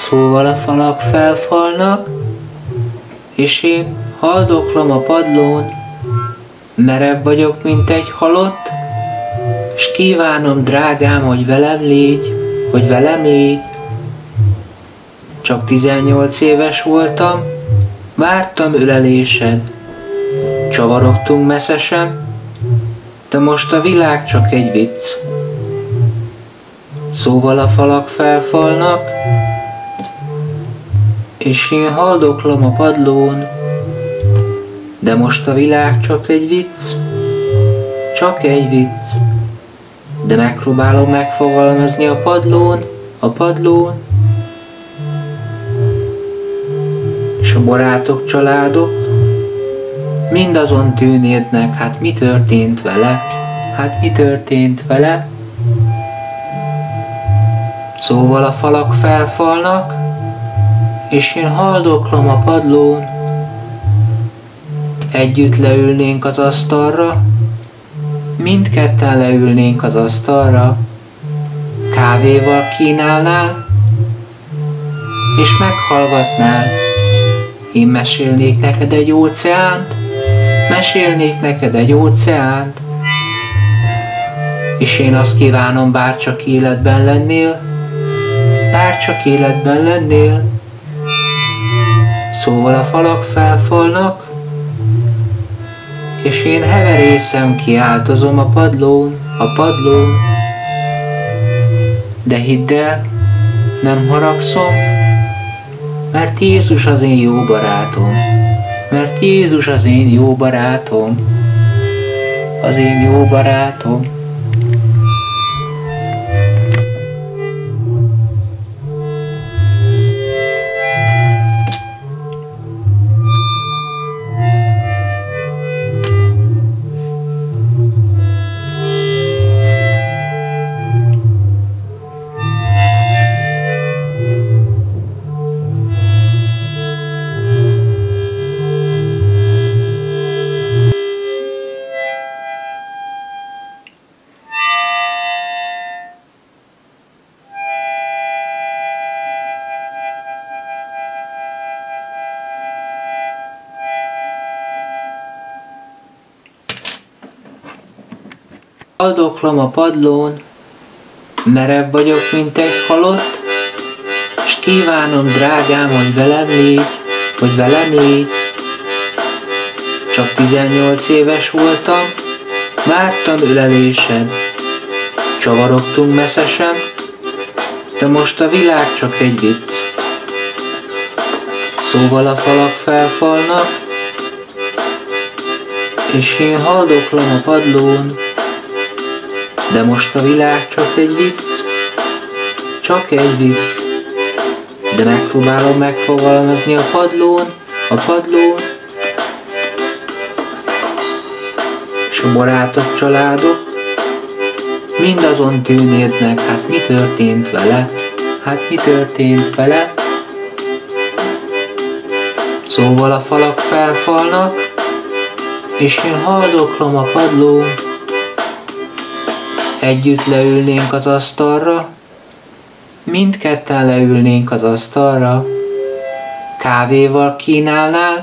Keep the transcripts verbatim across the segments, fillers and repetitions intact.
Szóval a falak felfalnak, és én haldoklom a padlón, merev vagyok, mint egy halott, s kívánom, drágám, hogy velem légy, hogy velem légy. Csak tizennyolc éves voltam, vártam ölelésed, csavarogtunk messzesen, de most a világ csak egy vicc. Szóval a falak felfalnak, és én haldoklom a padlón, de most a világ csak egy vicc, csak egy vicc. De megpróbálom megfogalmazni a padlón, a padlón, és a barátok, családok mindazon tűnődnek, hát mi történt vele, hát mi történt vele. Szóval a falak felfalnak, és én haldoklom a padlón, együtt leülnénk az asztalra, mindketten leülnénk az asztalra, kávéval kínálnál, és meghallgatnál. Én mesélnék neked egy óceánt, mesélnék neked egy óceánt, és én azt kívánom, bárcsak életben lennél, bárcsak életben lennél. Szóval a falak felfalnak, és én heverészem, kiáltozom a padlón, a padlón. De hidd el, nem haragszom, mert Jézus az én jó barátom, mert Jézus az én jó barátom, az én jó barátom. Haldoklom a padlón, merev vagyok, mint egy halott, s kívánom, drágám, hogy velem légy, hogy velem légy. Csak tizennyolc éves voltam, vártam ölelésed, csavarogtunk messzesen, de most a világ csak egy vicc. Szóval a falak felfalnak, és én haldoklom a padlón, de most a világ csak egy vicc, csak egy vicc. De megpróbálom megfogalmazni a padlón, a padlón, és a barátok, családok mindazon tűnődnek, hát mi történt vele, hát mi történt vele. Szóval a falak felfalnak, és én haldoklom a padlón, együtt leülnénk az asztalra, mindketten leülnénk az asztalra, kávéval kínálnál,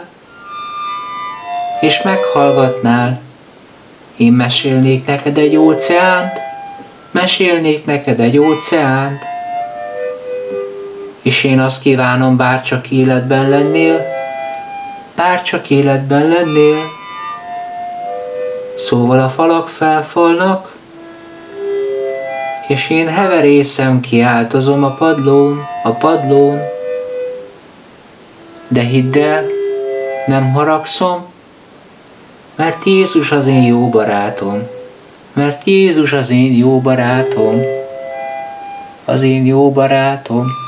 és meghallgatnál. Én mesélnék neked egy óceánt, mesélnék neked egy óceánt, és én azt kívánom, bárcsak életben lennél, bárcsak életben lennél. Szóval a falak felfalnak, és én heverészem, kiáltozom a padlón, a padlón. De hidd el, nem haragszom, mert Jézus az én jó barátom, mert Jézus az én jó barátom, az én jó barátom.